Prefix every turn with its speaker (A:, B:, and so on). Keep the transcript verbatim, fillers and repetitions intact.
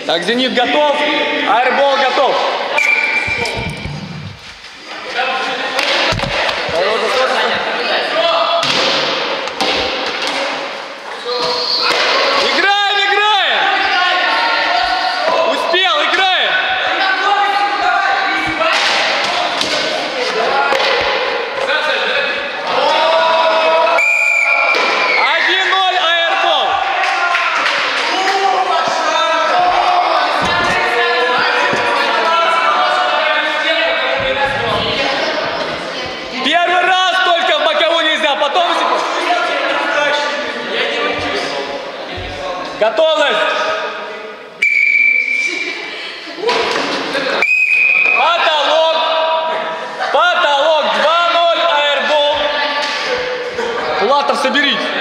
A: Так, «Зенит» готов, аэрбол готов. Играем, играем! Успел, играем! один ноль, аэрбол. Первый раз только в боковую нельзя, потом... Готовность! Потолок! Потолок! два ноль, аэрбол! Платов, соберись!